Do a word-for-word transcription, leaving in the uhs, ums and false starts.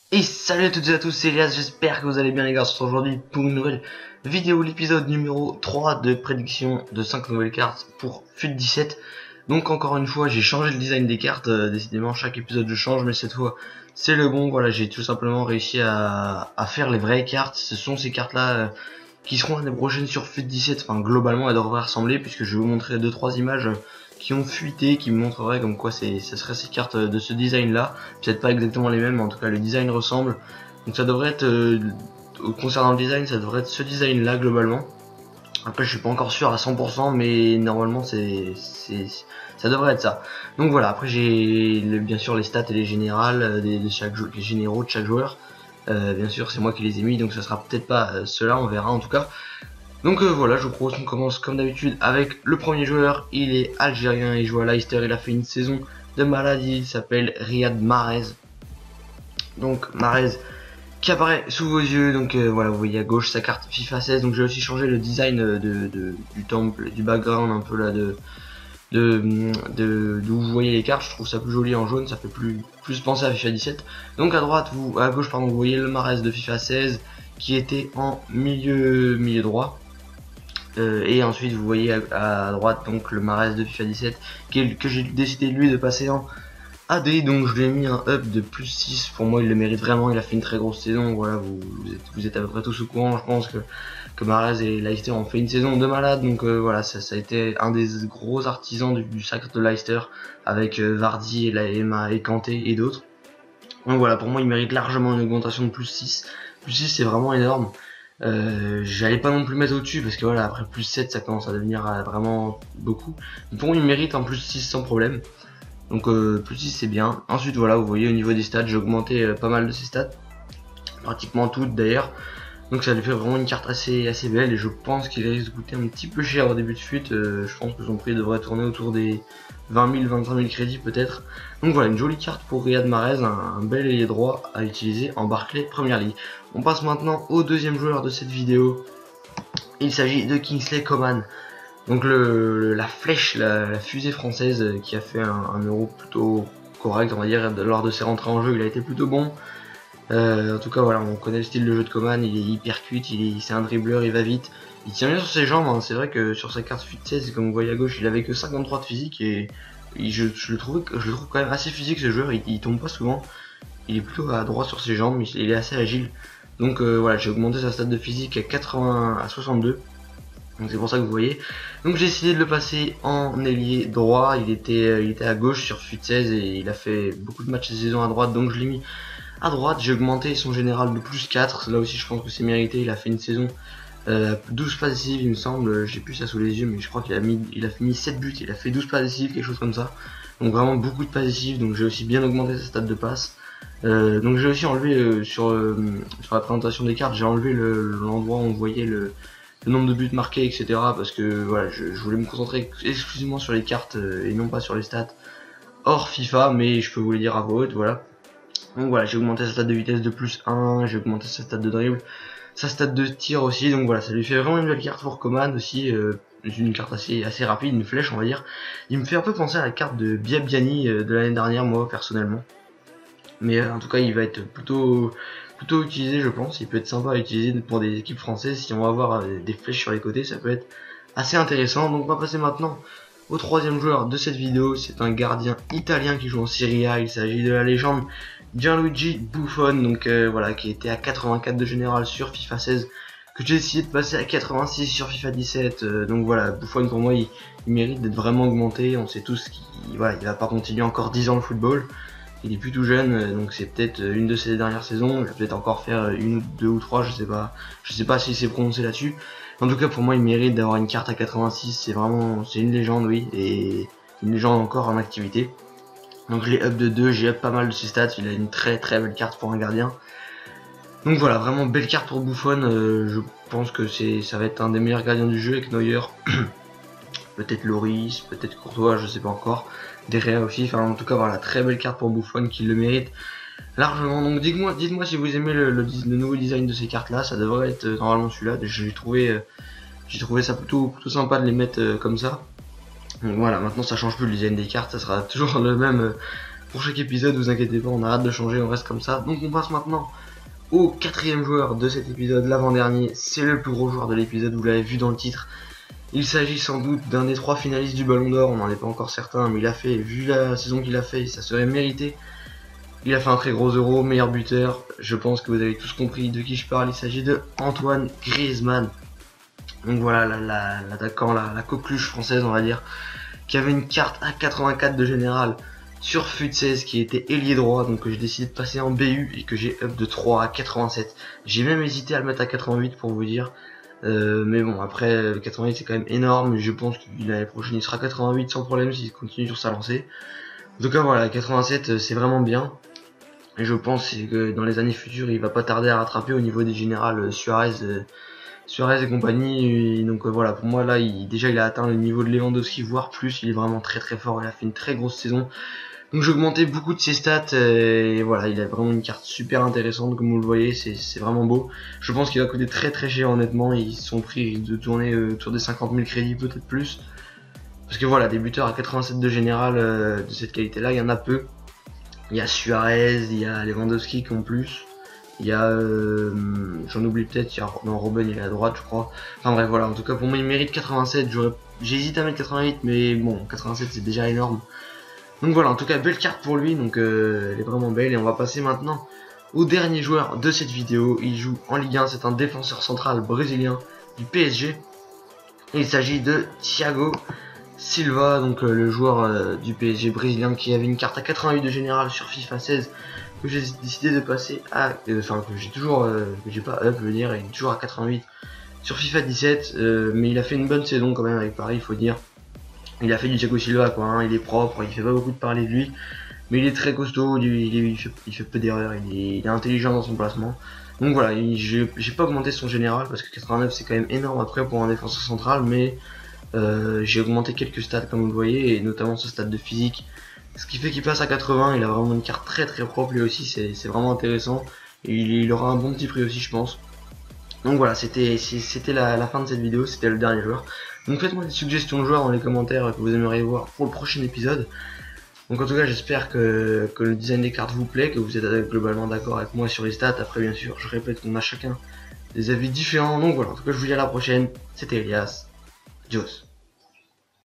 Et salut à toutes et à tous, c'est Elias, j'espère que vous allez bien les gars. On se retrouve aujourd'hui pour une nouvelle vidéo, l'épisode numéro trois de prédiction de cinq nouvelles cartes pour F U T dix-sept. Donc encore une fois j'ai changé le design des cartes, euh, décidément chaque épisode je change, mais cette fois c'est le bon. Voilà, j'ai tout simplement réussi à, à faire les vraies cartes. Ce sont ces cartes là euh, qui seront l'année prochaine sur F U T dix-sept, enfin globalement elles devraient ressembler, puisque je vais vous montrer deux trois images qui ont fuité, qui me montreraient comme quoi c'est, ça serait ces cartes de ce design là, peut-être pas exactement les mêmes, mais en tout cas le design ressemble, donc ça devrait être, euh, concernant le design, ça devrait être ce design là globalement. Après je suis pas encore sûr à cent pour cent, mais normalement c'est, c'est, ça devrait être ça. Donc voilà, après j'ai le, bien sûr les stats et les générales de, de chaque les généraux de chaque joueur. Euh, bien sûr c'est moi qui les ai mis, donc ça sera peut-être pas euh, cela, on verra en tout cas. Donc euh, voilà, je vous propose qu'on commence comme d'habitude avec le premier joueur. Il est algérien, il joue à Leicester, il a fait une saison de malade, il s'appelle Riyad Mahrez. Donc Mahrez qui apparaît sous vos yeux, donc euh, voilà, vous voyez à gauche sa carte FIFA seize. Donc j'ai aussi changé le design de, de, du temple, du background un peu là de de de d'où vous voyez les cartes. Je trouve ça plus joli en jaune, ça fait plus plus penser à FIFA dix-sept. Donc à droite, vous à gauche pardon, vous voyez le Mahrez de FIFA seize qui était en milieu milieu droit. Euh, et ensuite vous voyez à, à droite donc le Mahrez de FIFA dix-sept qui que j'ai décidé lui de passer en A D, donc je lui ai mis un up de plus six. Pour moi il le mérite vraiment, il a fait une très grosse saison. Voilà, vous, vous, êtes, vous êtes à peu près tous au courant, je pense que, que Mahrez et Leicester ont fait une saison de malade. Donc euh, voilà, ça, ça a été un des gros artisans du, du sacre de Leicester avec euh, Vardy et, la, Emma et Kanté et d'autres. Donc voilà, pour moi il mérite largement une augmentation de plus six. Plus six c'est vraiment énorme. Euh, j'allais pas non plus mettre au-dessus parce que voilà, après plus sept ça commence à devenir euh, vraiment beaucoup. Mais pour moi il mérite un plus six sans problème. Donc euh, plus six c'est bien. Ensuite voilà, vous voyez au niveau des stats, j'ai augmenté euh, pas mal de ses stats. Pratiquement toutes d'ailleurs. Donc ça lui fait vraiment une carte assez assez belle, et je pense qu'il risque de coûter un petit peu cher au début de F U T. Euh, je pense que son prix devrait tourner autour des vingt mille, vingt-cinq mille crédits peut-être. Donc voilà, une jolie carte pour Riyad Mahrez, un, un bel ailier droit à utiliser en Barclay Premier League. On passe maintenant au deuxième joueur de cette vidéo. Il s'agit de Kingsley Coman. Donc le, le, la flèche, la, la fusée française euh, qui a fait un, un euro plutôt correct, on va dire, lors de ses rentrées en jeu, il a été plutôt bon. Euh, en tout cas voilà, on connaît le style de jeu de Coman, il est hyper cuite, il est, c'est un dribbleur, il va vite, il tient bien sur ses jambes, hein. C'est vrai que sur sa carte F U T seize, comme vous voyez à gauche, il avait que cinquante-trois de physique, et il, je, je, le trouve, je le trouve quand même assez physique ce joueur, il, il tombe pas souvent, il est plutôt à droite sur ses jambes, il, il est assez agile. Donc euh, voilà, j'ai augmenté sa stat de physique à quatre-vingts à soixante-deux. Donc c'est pour ça que vous voyez. Donc j'ai décidé de le passer en ailier droit. Il était, il était à gauche sur F U T seize et il a fait beaucoup de matchs de saison à droite. Donc je l'ai mis à droite. J'ai augmenté son général de plus quatre. Là aussi je pense que c'est mérité. Il a fait une saison euh, douze passes décisives il me semble. J'ai plus ça sous les yeux, mais je crois qu'il a mis, il a mis sept buts. Il a fait douze passes décisives, quelque chose comme ça. Donc vraiment beaucoup de passes décisives. Donc j'ai aussi bien augmenté sa stat de passe. Euh, donc j'ai aussi enlevé euh, sur, euh, sur la présentation des cartes, j'ai enlevé l'endroit où on voyait le le nombre de buts marqués, et cetera. Parce que voilà, je, je voulais me concentrer exclusivement sur les cartes euh, et non pas sur les stats hors FIFA, mais je peux vous les dire à voix haute, voilà. Donc voilà, j'ai augmenté sa stat de vitesse de plus un, j'ai augmenté sa stat de dribble, sa stat de tir aussi, donc voilà, ça lui fait vraiment une belle carte pour Coman aussi, euh, une carte assez, assez rapide, une flèche on va dire. Il me fait un peu penser à la carte de Biabiani euh, de l'année dernière, moi personnellement. Mais euh, en tout cas, il va être plutôt plutôt utilisé, je pense. Il peut être sympa à utiliser pour des équipes françaises. Si on va avoir euh, des flèches sur les côtés, ça peut être assez intéressant. Donc on va passer maintenant au troisième joueur de cette vidéo. C'est un gardien italien qui joue en Serie A. Il s'agit de la légende Gianluigi Buffon, donc euh, voilà, qui était à quatre-vingt-quatre de général sur FIFA seize, que j'ai essayé de passer à quatre-vingt-six sur FIFA dix-sept. Euh, donc voilà, Buffon pour moi, il, il mérite d'être vraiment augmenté. On sait tous qu'il voilà, il va pas continuer encore dix ans le football. Il est plus tout jeune, donc c'est peut-être une de ses dernières saisons. Il va peut-être encore faire une, deux ou trois, je sais pas. Je sais pas s'il s'est prononcé là-dessus. En tout cas, pour moi, il mérite d'avoir une carte à quatre-vingt-six. C'est vraiment, c'est une légende, oui, et une légende encore en activité. Donc je l'ai up de deux, j'ai up pas mal de ses stats. Il a une très très belle carte pour un gardien. Donc voilà, vraiment belle carte pour Buffon. Euh, je pense que c'est, ça va être un des meilleurs gardiens du jeu avec Neuer. Peut-être Loris, peut-être Courtois, je sais pas encore. Derrière aussi, enfin en tout cas voilà, très belle carte pour Buffon qui le mérite largement. Donc dites-moi dites-moi si vous aimez le, le, le nouveau design de ces cartes là, ça devrait être euh, normalement celui-là. J'ai trouvé euh, j'ai trouvé ça plutôt plutôt sympa de les mettre euh, comme ça. Donc voilà, maintenant ça change plus le design des cartes, ça sera toujours le même euh, pour chaque épisode, vous inquiétez pas, on arrête de changer, on reste comme ça. Donc on passe maintenant au quatrième joueur de cet épisode, l'avant-dernier. C'est le plus gros joueur de l'épisode, vous l'avez vu dans le titre. Il s'agit sans doute d'un des trois finalistes du Ballon d'Or, on n'en est pas encore certain, mais il a fait, vu la saison qu'il a fait, ça serait mérité. Il a fait un très gros Euro, meilleur buteur. Je pense que vous avez tous compris de qui je parle. Il s'agit de Antoine Griezmann. Donc voilà, l'attaquant, la, la, la coqueluche française, on va dire, qui avait une carte à quatre-vingt-quatre de général sur F U T seize, qui était ailier droit, donc que j'ai décidé de passer en B U et que j'ai up de trois à quatre-vingt-sept. J'ai même hésité à le mettre à quatre-vingt-huit pour vous dire. Euh, mais bon, après, le quatre-vingt-huit c'est quand même énorme. Je pense que l'année prochaine il sera quatre-vingt-huit sans problème s'il continue sur sa lancée. En tout cas, voilà, quatre-vingt-sept c'est vraiment bien. Et je pense que dans les années futures, il va pas tarder à rattraper au niveau des générales Suarez, euh, Suarez et compagnie. Et donc euh, voilà, pour moi là, il, déjà il a atteint le niveau de Lewandowski, voire plus. Il est vraiment très très fort. Il a fait une très grosse saison. Donc j'ai augmenté beaucoup de ses stats. Et voilà, il a vraiment une carte super intéressante, comme vous le voyez. C'est vraiment beau. Je pense qu'il va coûter très très cher honnêtement. Ils sont pris de tourner euh, autour des cinquante mille crédits, peut-être plus. Parce que voilà, des buteurs à quatre-vingt-sept de général euh, de cette qualité-là, il y en a peu. Il y a Suarez, il y a Lewandowski qui ont plus. Il y a, euh, j'en oublie peut-être, il y a non, Robben il est à droite je crois. Enfin bref voilà, en tout cas pour moi il mérite quatre-vingt-sept. J'hésite à mettre quatre-vingt-huit mais bon, quatre-vingt-sept c'est déjà énorme. Donc voilà, en tout cas belle carte pour lui, donc euh, elle est vraiment belle. Et on va passer maintenant au dernier joueur de cette vidéo. Il joue en Ligue un, c'est un défenseur central brésilien du P S G. Et il s'agit de Thiago Silva, donc euh, le joueur euh, du P S G brésilien qui avait une carte à quatre-vingt-huit de général sur FIFA seize, que j'ai décidé de passer à, euh, enfin que j'ai toujours, euh, que j'ai pas up, je veux dire, il est toujours à quatre-vingt-huit sur FIFA dix-sept, euh, mais il a fait une bonne saison quand même avec Paris, il faut dire. Il a fait du Thiago Silva quoi, hein, il est propre, il fait pas beaucoup de parler de lui, mais il est très costaud, il, il, il, fait, il fait peu d'erreurs, il, il est intelligent dans son placement. Donc voilà, j'ai pas augmenté son général parce que quatre-vingt-neuf c'est quand même énorme après pour un défenseur central, mais Euh, j'ai augmenté quelques stats comme vous le voyez, et notamment ce stade de physique, ce qui fait qu'il passe à quatre-vingts. Il a vraiment une carte très très propre lui aussi, c'est vraiment intéressant, et il, il aura un bon petit prix aussi je pense. Donc voilà, c'était c'était la, la fin de cette vidéo, c'était le dernier joueur. Donc faites-moi des suggestions de joueurs dans les commentaires que vous aimeriez voir pour le prochain épisode. Donc en tout cas j'espère que, que le design des cartes vous plaît, que vous êtes globalement d'accord avec moi sur les stats. Après bien sûr je répète qu'on a chacun des avis différents. Donc voilà, en tout cas je vous dis à la prochaine, c'était Elias. Adios.